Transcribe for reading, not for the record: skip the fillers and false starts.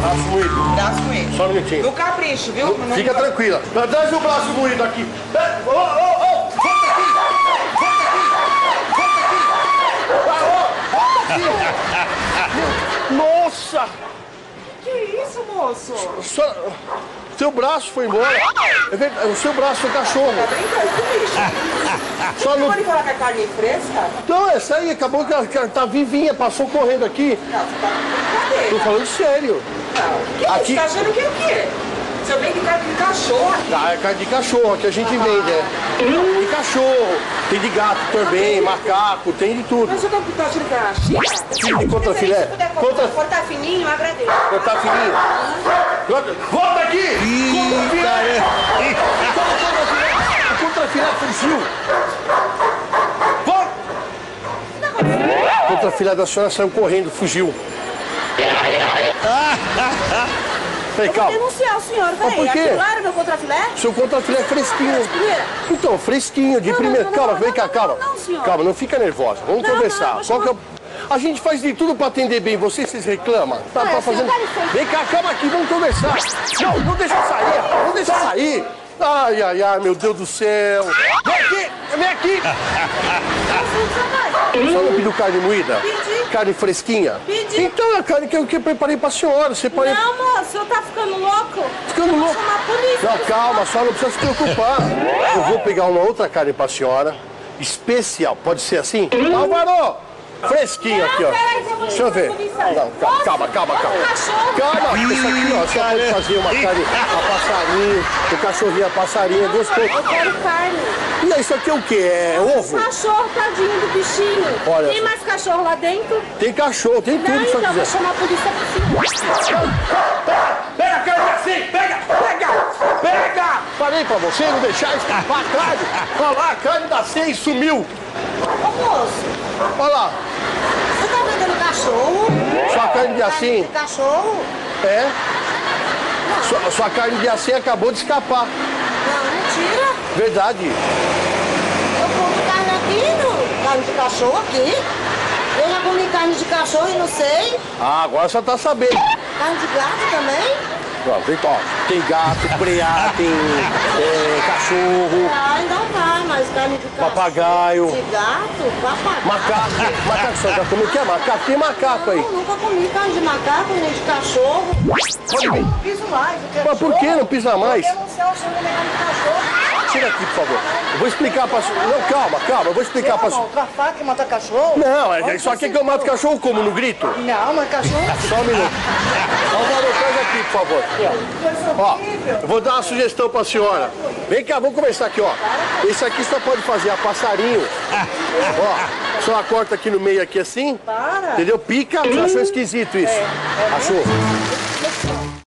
Braço moído. Braço moído. Só um minutinho. No capricho, viu? Não, fica tranquila. Traz o braço moído aqui. Ô, ô, ô! Volta aqui! Volta aqui! Volta aqui! Nossa! Que isso, moço? Seu braço foi embora. O seu braço foi cachorro. Tá brincando com bicho? Só Não no... pode falar que a carne é fresca? Não, essa aí acabou que ela tá vivinha, passou correndo aqui. Não, você tá com brincadeira. Tô falando sério. Não. Que Aqui- isso? Tá achando que é o quê? Se eu venho de carne de cachorro aqui. Ah, é carne de cachorro que a gente vende, é. De cachorro, tem de gato também, macaco, tem de tudo. Mas você tá achando que é a China? De contrafilé. Se puder cortar fininho, eu agradeço. Cortar fininho. Volta aqui! O contrafilé fugiu. Volta! O contrafilé da senhora saiu correndo, fugiu. Peraí, Vou calma. denunciar o senhor, Mas por peraí. quê? Aquilo lá era meu contrafilé? Seu contrafilé é fresquinho. Primeira. Então, fresquinho, de Não, primeira. não, Calma, não, vem não, cá, não, calma. não, senhor. Calma, não fica nervosa. Vamos Não, conversar. não, Qual que é a gente faz de tudo pra atender bem você, vocês reclamam. Tá fazendo... dá licença. Vem cá, calma aqui, vamos conversar. Não deixa eu sair, não deixa eu sair. Ai, ai, ai, meu Deus do céu. Vem aqui, vem aqui. Só não pediu carne moída? Pedi. Carne fresquinha? Pedi. Então é a carne que eu preparei pra senhora. Você pode... Não, moço, o senhor tá ficando louco? Ficando louco. Vou chamar a polícia. Não, calma, só não precisa se preocupar. Eu vou pegar uma outra carne pra senhora, especial, pode ser assim? Álvaro! Fresquinho aqui, ó. Peraí, que eu vou Deixa eu ver. Não, calma. Calma, isso aqui, ó, você pode fazer uma carne a passarinho, o cachorrinho a passarinho, gostoso. Eu quero carne. E isso aqui é o quê? É ovo? Cachorro, tadinho do bichinho. Olha Tem só. mais cachorro lá dentro? Tem cachorro, tem Não, tudo se então, quiser. vou chamar a polícia pra cima. Pega a carne assim, pega! Falei pra você não deixar escapar a carne. Olha lá, a carne da ceia e sumiu. Ô, moço, Olha lá, você tá vendendo cachorro? sua carne de assim. De cachorro? É? Sua carne de assim acabou de escapar. Não, mentira. Verdade. Eu compro carne aqui, carne de cachorro aqui. Eu já comi carne de cachorro e não sei. Ah, agora você tá sabendo. Carne de gato também. Ó, vem cá, ó. Tem gato, preá, tem cachorro, Ah, não vai, mas carne de cachorro. Papagaio. De gato, papagaio. macaco. Macaco, você já comeu o que é macaco? Tem macaco aí. Eu nunca comi carne de macaco, nem de cachorro. Pode vir. Não piso mais. Eu quero Mas por que não pisa mais? Eu não sei o senhor carne de cachorro. Tira aqui, por favor. Eu vou explicar pra senhora. Não, calma, eu vou explicar pra senhora. Com a faca e matar cachorro? Não, isso aqui que eu mato cachorro como? No grito? Não, mas cachorro... Só um minuto. Álvaro, pega aqui, por favor. Ó, eu vou dar uma sugestão pra senhora. Vem cá, vamos conversar aqui, ó. Esse aqui só pode fazer a passarinho. Ó, só corta aqui no meio aqui assim. Para. Entendeu? Pica. Você achou esquisito isso? Achou?